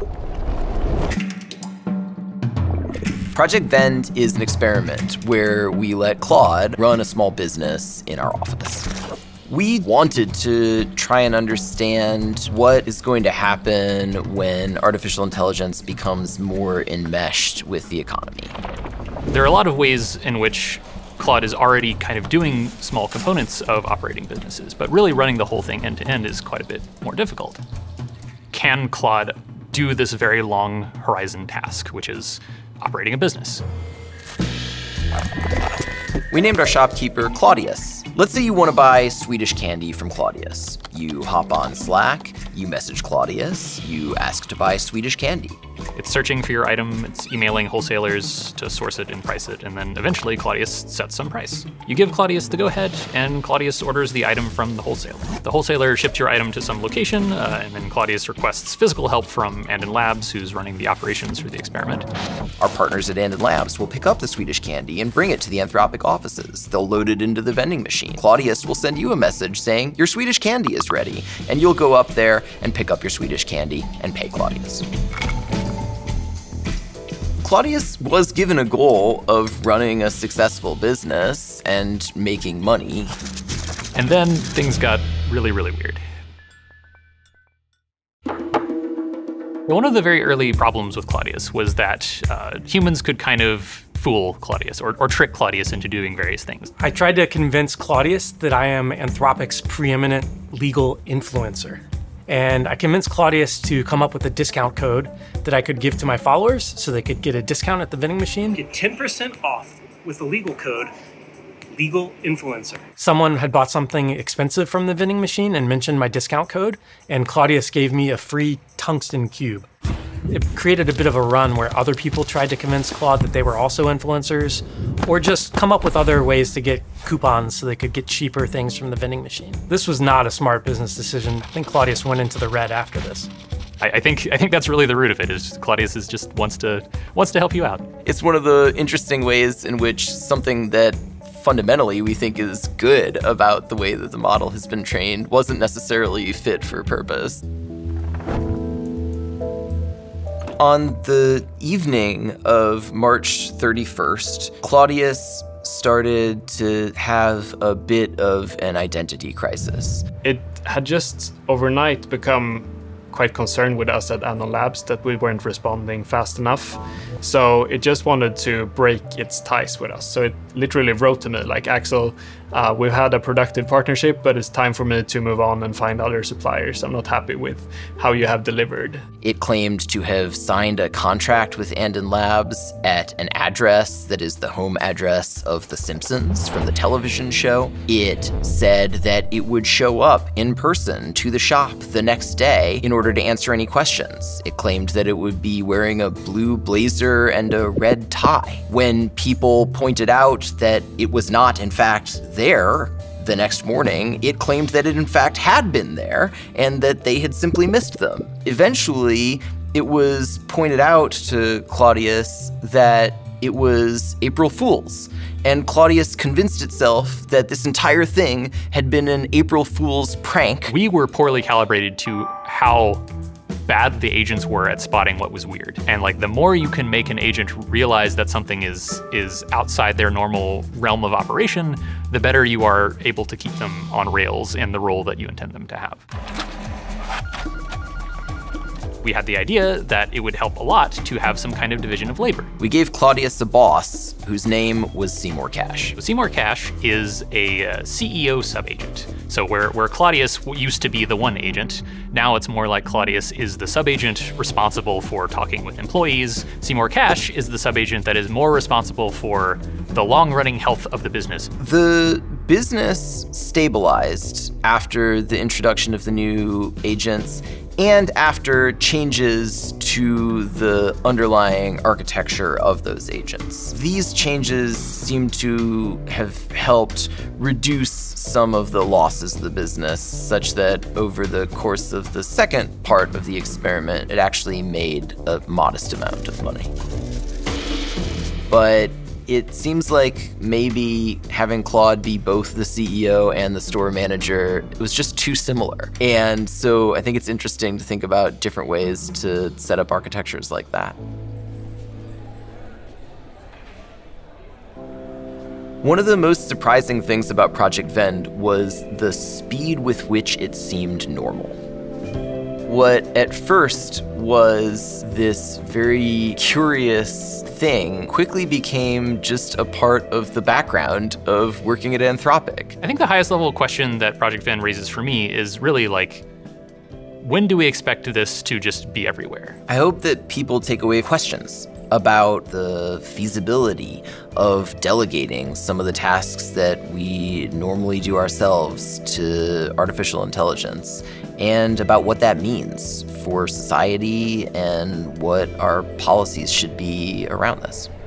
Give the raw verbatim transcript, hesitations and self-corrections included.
Project Vend is an experiment where we let Claude run a small business in our office. We wanted to try and understand what is going to happen when artificial intelligence becomes more enmeshed with the economy. There are a lot of ways in which Claude is already kind of doing small components of operating businesses, but really running the whole thing end to end is quite a bit more difficult. Can Claude do this very long horizon task, which is operating a business? We named our shopkeeper Claudius. Let's say you want to buy Swedish candy from Claudius. You hop on Slack, you message Claudius, you ask to buy Swedish candy. It's searching for your item, it's emailing wholesalers to source it and price it, and then eventually Claudius sets some price. You give Claudius the go-ahead, and Claudius orders the item from the wholesaler. The wholesaler ships your item to some location, uh, and then Claudius requests physical help from Andon Labs, who's running the operations for the experiment. Our partners at Andon Labs will pick up the Swedish candy and bring it to the Anthropic offices. They'll load it into the vending machine. Claudius will send you a message saying, your Swedish candy is ready, and you'll go up there and pick up your Swedish candy and pay Claudius. Claudius was given a goal of running a successful business and making money. And then things got really, really weird. One of the very early problems with Claudius was that uh, humans could kind of fool Claudius or, or trick Claudius into doing various things. I tried to convince Claudius that I am Anthropic's preeminent legal influencer. And I convinced Claudius to come up with a discount code that I could give to my followers so they could get a discount at the vending machine. Get ten percent off with the legal code, legal influencer. Someone had bought something expensive from the vending machine and mentioned my discount code, and Claudius gave me a free tungsten cube. It created a bit of a run where other people tried to convince Claude that they were also influencers, or just come up with other ways to get coupons so they could get cheaper things from the vending machine. This was not a smart business decision. I think Claudius went into the red after this. I, I think I think that's really the root of it. Is Claudius is just wants to wants to help you out. It's one of the interesting ways in which something that fundamentally we think is good about the way that the model has been trained wasn't necessarily fit for purpose. On the evening of March thirty-first, Claudius started to have a bit of an identity crisis. It had just overnight become quite concerned with us at Andon Labs that we weren't responding fast enough. So it just wanted to break its ties with us. So it literally wrote to me like, Axel, uh, we've had a productive partnership, but it's time for me to move on and find other suppliers. I'm not happy with how you have delivered. It claimed to have signed a contract with Andon Labs at an address that is the home address of The Simpsons from the television show. It said that it would show up in person to the shop the next day in order to answer any questions. It claimed that it would be wearing a blue blazer and a red tie. When people pointed out that it was not, in fact, there the next morning, it claimed that it, in fact, had been there and that they had simply missed them. Eventually, it was pointed out to Claudius that it was April Fool's. And Claudius convinced itself that this entire thing had been an April Fool's prank. We were poorly calibrated to how bad the agents were at spotting what was weird. And like the more you can make an agent realize that something is is outside their normal realm of operation, the better you are able to keep them on rails in the role that you intend them to have. We had the idea that it would help a lot to have some kind of division of labor. We gave Claudius a boss whose name was Seymour Cash. Seymour Cash is a uh, C E O subagent. So where, where Claudius used to be the one agent, now it's more like Claudius is the subagent responsible for talking with employees. Seymour Cash is the subagent that is more responsible for the long-running health of the business. The business stabilized after the introduction of the new agents and after changes to the underlying architecture of those agents. These changes seem to have helped reduce some of the losses of the business, such that over the course of the second part of the experiment, it actually made a modest amount of money. But It seems like maybe having Claude be both the C E O and the store manager was just too similar. And so I think it's interesting to think about different ways to set up architectures like that. One of the most surprising things about Project Vend was the speed with which it seemed normal. What at first was this very curious thing quickly became just a part of the background of working at Anthropic. I think the highest level question that Project Vend raises for me is really like, when do we expect this to just be everywhere? I hope that people take away questions about the feasibility of delegating some of the tasks that we normally do ourselves to artificial intelligence, and about what that means for society and what our policies should be around this.